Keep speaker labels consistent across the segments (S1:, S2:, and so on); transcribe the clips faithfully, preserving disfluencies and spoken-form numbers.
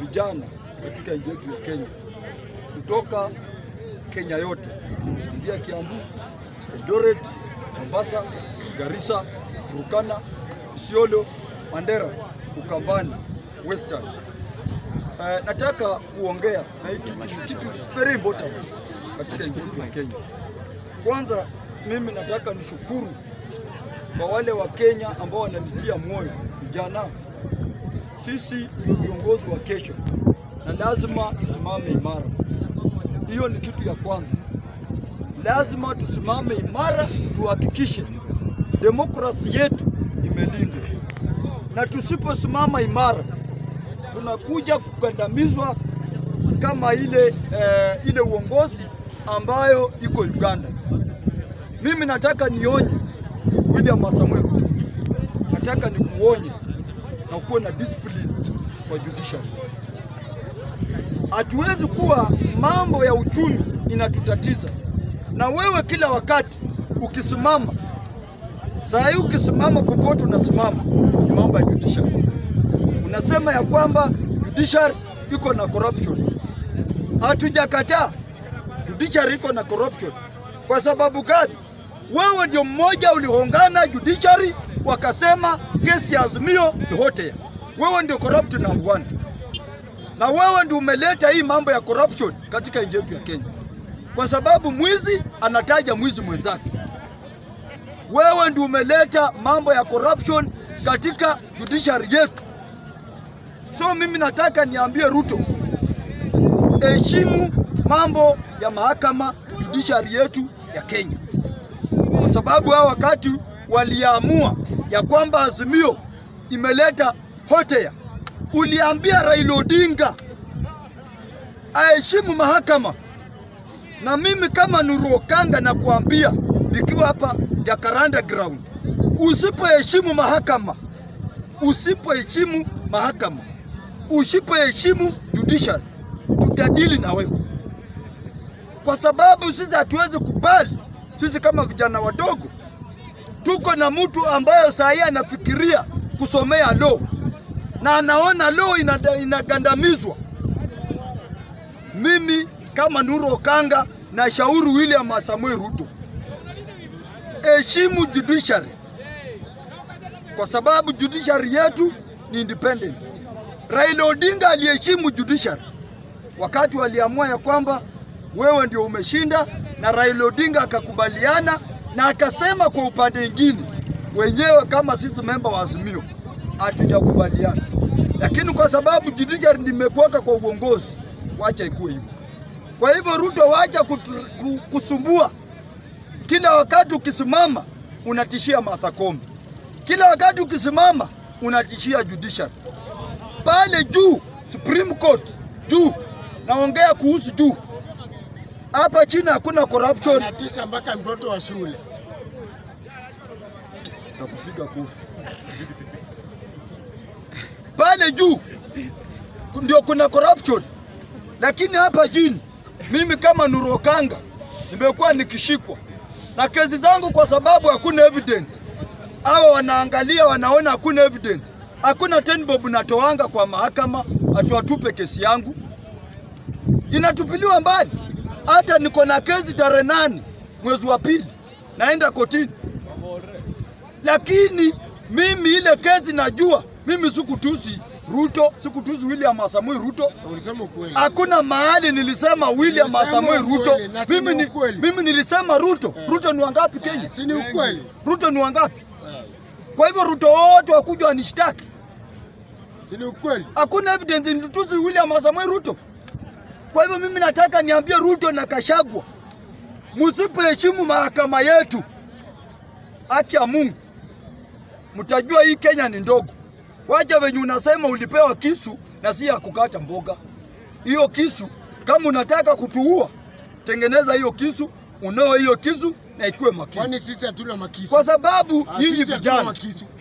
S1: vijana katika nchi yetu ya Kenya, kutoka Kenya yote, kuanzia Kiambu, Eldoret, Mombasa, Garissa, Turkana, Isiolo, Mandera, Ukambani, Western. Uh, nataka kuongea na hiki kitu, kitu very important katika nchi yetu ya Kenya. Kwanza mimi nataka nishukuru kwa wale wa Kenya ambao wananitia moyo vijana. Sisi ni viongozi wa kesho na lazima tusimame imara. Hiyo ni kitu ya kwanza. Lazima tusimame imara, tuhakikishe demokrasi yetu imelindwa. Na tusiposimama imara, tunakuja kukandamizwa kama ile eh, ile uongozi ambayo iko Uganda. Mimi nataka nionye William Samoei Ruto. Nataka nikuonye na kuwa na discipline kwa judiciary. Hatuwezi kuwa mambo ya uchumi inatutatiza. Na wewe kila wakati ukisimama, saa hii ukisimama popote unasimama, ni mambo ya judiciary. Unasema ya kwamba judiciary iko na corruption. Hatujakataa judiciary iko na corruption. Kwa sababu gani? Wewe ndio mmoja ulihongana judiciary wakasema kesi ya Azimio ni hotea. Wewe ndio corrupt number one. Na wewe ndio umeleta hii mambo ya corruption katika nchi yetu ya Kenya. Kwa sababu mwizi anataja mwizi mwenzake. Wewe ndio umeleta mambo ya corruption katika judiciary yetu. So mimi nataka niambie Ruto, heshimu mambo ya mahakama judiciary yetu ya Kenya. Kwa sababu hao wakati waliamua ya kwamba Azimio imeleta hotea, uliambia Raila Odinga aheshimu mahakama. Na mimi kama Nuru Okanga na kuambia nikiwa hapa Jacaranda ground, usipoheshimu mahakama, usipoheshimu mahakama, usipoheshimu judiciary, tutadili na wewe. Kwa sababu sisi hatuwezi kubali, sisi kama vijana wadogo, tuko na mtu ambaye saa hii anafikiria kusomea law na anaona law inagandamizwa. Mimi kama Nuru Okanga na shauri William Samoei Ruto, heshimu judiciary. Kwa sababu judiciary yetu ni independent. Raila Odinga aliheshimu judiciary wakati waliamua ya kwamba wewe ndio umeshinda, na Raila Odinga akakubaliana na akasema kwa upande mwingine wenyewe kama sisi member wa Azimio hatujakubaliana. Lakini kwa sababu judiciary ndimekuweka kwa uongozi, wacha ikuwe hivyo. Kwa hivyo Ruto, wacha kusumbua. Kila wakati ukisimama unatishia Martha Koome. Kila wakati ukisimama unatishia judiciary. Pale juu Supreme Court juu, naongea kuhusu juu. Hapa chini hakuna corruption.
S2: Anatisha mpaka mtoto wa shule.
S1: Nakupiga kofi. Pale juu ndio kuna corruption. Lakini hapa chini mimi kama Nuru Okanga nimekuwa nikishikwa na kesi zangu kwa sababu hakuna evidence. Hawa wanaangalia wanaona hakuna evidence. Hakuna ten bob natoanga kwa mahakama atuatupe kesi yangu. Inatupiliwa mbali. Hata niko na kesi tarehe nane mwezi wa pili naenda kotini. Lakini mimi ile kesi najua, mimi sikutusi Ruto, sikutusi William Samoei Ruto.
S2: Ulisema ukweli.
S1: Hakuna mahali nilisema William Samoei Ruto. Mimi ni, mimi nilisema Ruto. Yeah. Ruto ni wangapi Kenya?
S2: Si ni ukweli.
S1: Ruto ni wangapi? Yeah. Kwa hivyo Ruto wote wakuja wanishtaki.
S2: Si ni ukweli.
S1: Hakuna evidence nitusi William Samoei Ruto. Kwa hivyo mimi nataka niambie Ruto na Kashagwa, msipoheshimu mahakama yetu, haki ya Mungu, mtajua hii Kenya ni ndogo. Wacha venye unasema ulipewa kisu na si ya kukata mboga. Hiyo kisu kama unataka kutuua, tengeneza hiyo kisu, unoe hiyo kisu na ikuwe makini.
S2: Kwani sisi hatuna makisu?
S1: Kwa sababu nyinyi vijana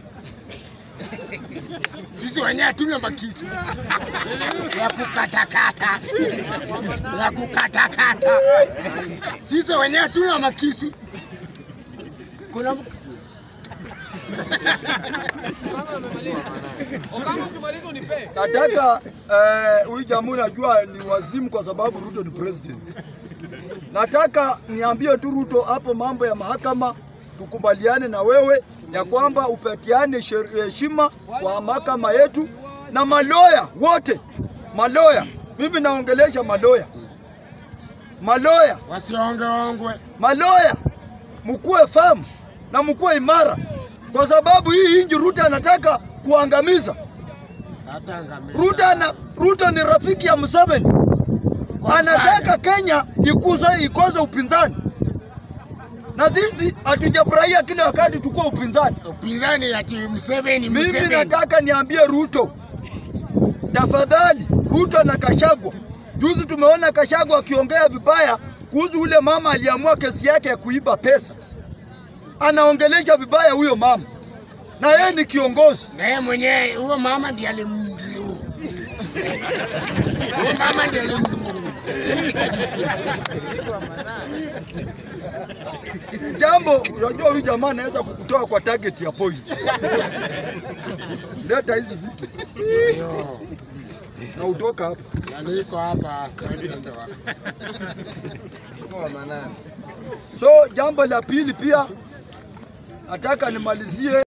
S2: sisi wenyewe hatuna makisu ya kukatakata, ya kukatakata. Sisi wenyewe hatuna makisu. Kuna
S3: Okanga ukimaliza unipe.
S1: Nataka huyu uh, jamaa najua ni wazimu kwa sababu Ruto ni president. Nataka niambie tu Ruto hapo mambo ya mahakama tukubaliane na wewe ya kwamba upatiane heshima kwa mahakama yetu na maloya wote. Maloya. Mimi naongelesha maloya. Maloya
S2: wasionge ongwe.
S1: Maloya mkue famu na mkue imara kwa sababu hii inji Ruto anataka kuangamiza.
S2: Hata angamiza.
S1: Ruto na Ruto ni rafiki ya Museveni. Anataka Kenya ikuze ikoze upinzani. Na sisi hatujafurahia kile wakati tuko upinzani.
S2: Upinzani ya Museveni Museveni.
S1: Mimi nataka niambie Ruto. Tafadhali Ruto na Kashagwa. Juzi tumeona Kashagwa akiongea vibaya kuhusu ule mama aliamua kesi yake ya kuiba pesa. Anaongelesha vibaya huyo mama. Na yeye ni kiongozi.
S2: Na yeye mwenyewe huyo mama ndiye alim Huyo mama ndiye alim
S1: Jambo, unajua huyu jamaa anaweza kukutoa kwa target ya point. Leta hizi vitu. Na utoka hapa.
S2: Na niko hapa kwenda wapi?
S1: So jambo la pili pia nataka nimalizie